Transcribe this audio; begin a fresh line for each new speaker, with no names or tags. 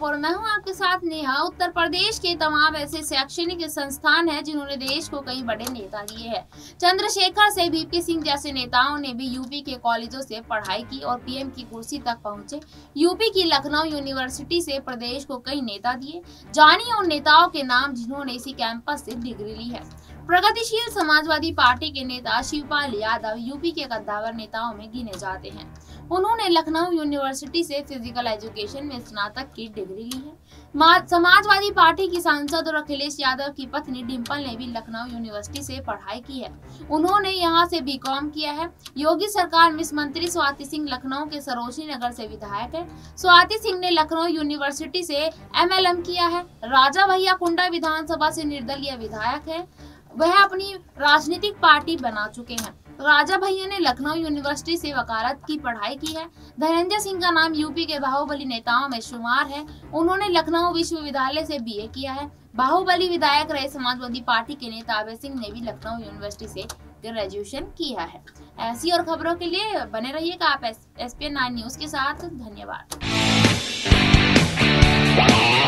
और मैं हूं आपके साथ नेहा। उत्तर प्रदेश के तमाम ऐसे शैक्षणिक संस्थान हैं जिन्होंने देश को कई बड़े नेता दिए हैं। चंद्रशेखर से वीपी सिंह जैसे नेताओं ने भी यूपी के कॉलेजों से पढ़ाई की और पीएम की कुर्सी तक पहुंचे। यूपी की लखनऊ यूनिवर्सिटी से प्रदेश को कई नेता दिए। जानिए उन नेताओं के नाम जिन्होंने इसी कैंपस से डिग्री ली है। प्रगतिशील समाजवादी पार्टी के नेता शिवपाल यादव यूपी के कद्दावर नेताओं में गिने जाते हैं। उन्होंने लखनऊ यूनिवर्सिटी से फिजिकल एजुकेशन में स्नातक की डिग्री ली है। समाजवादी पार्टी की सांसद और अखिलेश यादव की पत्नी डिंपल ने भी लखनऊ यूनिवर्सिटी से पढ़ाई की है। उन्होंने यहां से बीकॉम किया है। योगी सरकार में मंत्री स्वाति सिंह लखनऊ के सरोजनी नगर से विधायक है। स्वाति सिंह ने लखनऊ यूनिवर्सिटी से एमएलएम किया है। राजा भैया कुंडा विधानसभा से निर्दलीय विधायक है। वह अपनी राजनीतिक पार्टी बना चुके हैं। राजा भैया ने लखनऊ यूनिवर्सिटी से वकालत की पढ़ाई की है। धनंजय सिंह का नाम यूपी के बाहुबली नेताओं में शुमार है। उन्होंने लखनऊ विश्वविद्यालय से बीए किया है। बाहुबली विधायक रहे समाजवादी पार्टी के नेता अभय सिंह ने भी लखनऊ यूनिवर्सिटी से ग्रेजुएशन किया है। ऐसी और खबरों के लिए बने रहिएगा आप SPN9 न्यूज के साथ। धन्यवाद।